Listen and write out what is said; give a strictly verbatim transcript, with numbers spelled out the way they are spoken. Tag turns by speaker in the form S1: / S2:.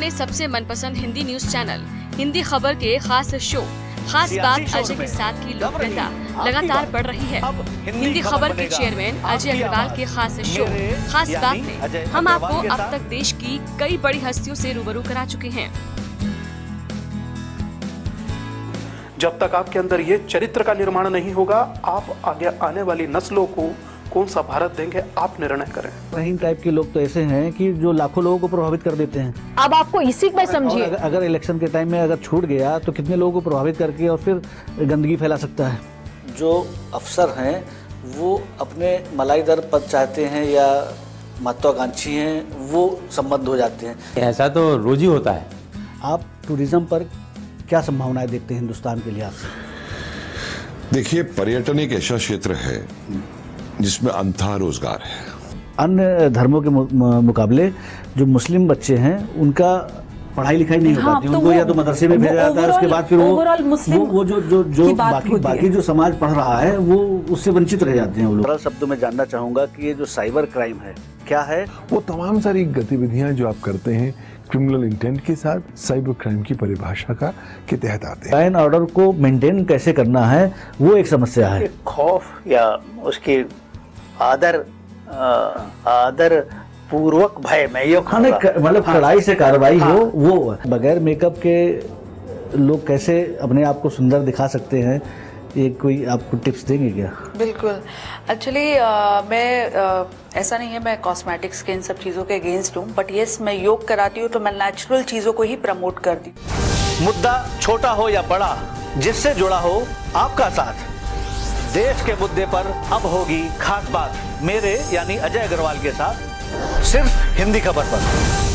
S1: अपने सबसे मनपसंद हिंदी न्यूज चैनल हिंदी खबर के खास शो खास बात अजय के साथ की लोकप्रियता लगातार बढ़ रही है। हिंदी खबर के चेयरमैन अजय अग्रवाल के खास शो खास बात में हम आपको अब तक देश की कई बड़ी हस्तियों से रूबरू करा चुके हैं।
S2: जब तक आपके अंदर ये चरित्र का निर्माण नहीं होगा, आप आगे आने वाली नस्लों को कौन सा भारत देंगे, आप निर्णय करें।
S3: रहीम टाइप के लोग तो ऐसे हैं कि जो लाखों लोगों को प्रभावित कर देते हैं।
S4: अब आपको इसी में समझिए,
S3: अगर, अगर इलेक्शन के टाइम में अगर छूट गया तो कितने लोगों को प्रभावित करके और फिर गंदगी फैला सकता है।
S5: जो अफसर हैं वो अपने मलाईदार पद चाहते हैं या महत्वाकांक्षी हैं, वो संबद्ध हो जाते हैं।
S6: ऐसा तो रोज ही होता है।
S3: आप टूरिज्म पर क्या संभावनाएं देखते हैं हिंदुस्तान के लिहाज से?
S7: देखिए, पर्यटन एक ऐसा क्षेत्र है जिसमें अंधा रोजगार है।
S3: अन्य धर्मों के मुकाबले जो मुस्लिम बच्चे हैं उनका पढ़ाई लिखाई नहीं हो
S4: हाँ,
S3: पाती,
S4: तो
S3: उनको या तो मदरसे में भेजा जाता है, उसके बाद फिर वो वो, वो जो जो जो बाकी बाकी जो समाज पढ़ रहा है वो उससे वंचित रह जाते हैं वो लोग। सरल शब्दों में जानना चाहूंगा कि ये जो साइबर क्राइम है क्या है?
S8: वो तमाम सारी गतिविधियां जो आप करते हैं क्रिमिनल इंटेंट के साथ साइबर क्राइम की परिभाषा का के तहत आते हैं।
S3: लॉ एंड ऑर्डर को मेंटेन कैसे करना है वो एक समस्या है।
S5: खौफ या उसकी आदर आदर पूर्वक भय में ये
S3: मतलब कड़ाई से कार्रवाई हो, वो बगैर मेकअप के लोग कैसे अपने आप को सुंदर दिखा सकते हैं, ये कोई आपको टिप्स देंगे क्या?
S9: बिल्कुल। एक्चुअली मैं आ, ऐसा नहीं है मैं कॉस्मेटिक्स के इन सब चीज़ों के अगेंस्ट हूँ, बट येस मैं योग कराती हूँ तो मैं नेचुरल चीज़ों को ही प्रमोट करती हूँ।
S5: मुद्दा छोटा हो या बड़ा, जिससे जुड़ा हो आपका साथ, देश के मुद्दे पर अब होगी खास बात मेरे यानी अजय अग्रवाल के साथ, सिर्फ हिंदी खबर पर।